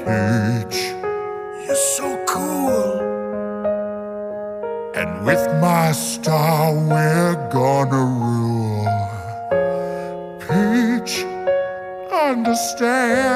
Peach, you're so cool. And with my star we're gonna rule. Peach, understand.